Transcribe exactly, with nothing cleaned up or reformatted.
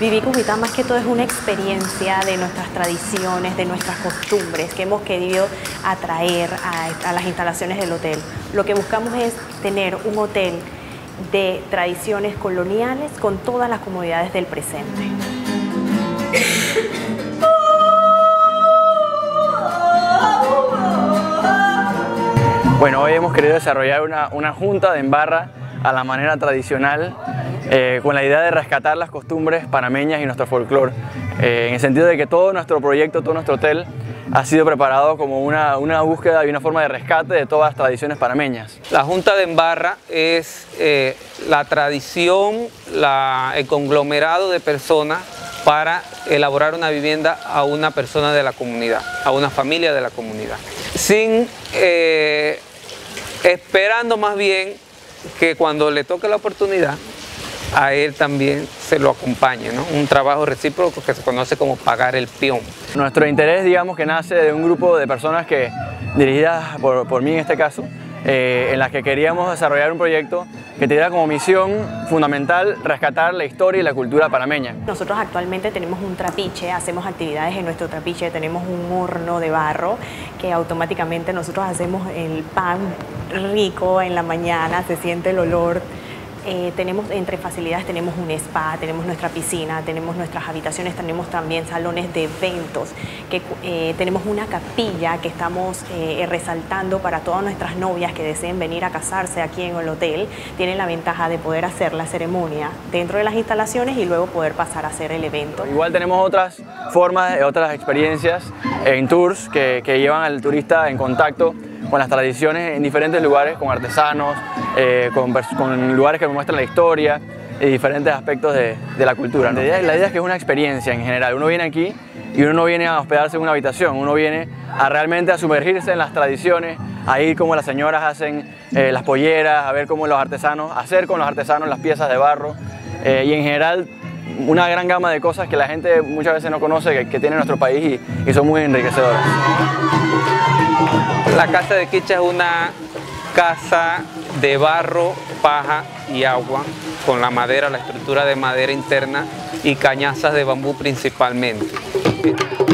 Vivir Cúcuta más que todo es una experiencia de nuestras tradiciones, de nuestras costumbres que hemos querido atraer a, a las instalaciones del hotel. Lo que buscamos es tener un hotel de tradiciones coloniales con todas las comodidades del presente. Bueno, hoy hemos querido desarrollar una, una junta de Embarra a la manera tradicional, eh, con la idea de rescatar las costumbres panameñas y nuestro folclore, eh, en el sentido de que todo nuestro proyecto, todo nuestro hotel ha sido preparado como una, una búsqueda y una forma de rescate de todas las tradiciones panameñas. La Junta de Embarra es eh, la tradición, la, el conglomerado de personas para elaborar una vivienda a una persona de la comunidad, a una familia de la comunidad, sin eh, esperando más bien que cuando le toque la oportunidad a él también se lo acompañe, ¿no? Un trabajo recíproco que se conoce como pagar el peón. Nuestro interés, digamos, que nace de un grupo de personas que, dirigidas por, por mí en este caso, eh, en las que queríamos desarrollar un proyecto que tuviera como misión fundamental rescatar la historia y la cultura panameña. Nosotros actualmente tenemos un trapiche, hacemos actividades en nuestro trapiche, tenemos un horno de barro que automáticamente nosotros hacemos el pan rico en la mañana, se siente el olor. Eh, tenemos entre facilidades, tenemos un spa, tenemos nuestra piscina, tenemos nuestras habitaciones, tenemos también salones de eventos, que, eh, tenemos una capilla que estamos eh, resaltando para todas nuestras novias que deseen venir a casarse aquí en el hotel. Tienen la ventaja de poder hacer la ceremonia dentro de las instalaciones y luego poder pasar a hacer el evento. Igual tenemos otras formas, otras experiencias en tours que, que llevan al turista en contacto con las tradiciones en diferentes lugares, con artesanos, eh, con, con lugares que muestran la historia y diferentes aspectos de, de la cultura, ¿no? La idea, la idea es que es una experiencia en general. Uno viene aquí y uno no viene a hospedarse en una habitación, uno viene a realmente a sumergirse en las tradiciones, a ir como las señoras hacen eh, las polleras, a ver cómo los artesanos, hacer con los artesanos las piezas de barro eh, y en general una gran gama de cosas que la gente muchas veces no conoce que, que tiene nuestro país y, y son muy enriquecedoras. La casa de Quicha es una casa de barro, paja y agua, con la madera, la estructura de madera interna y cañazas de bambú principalmente.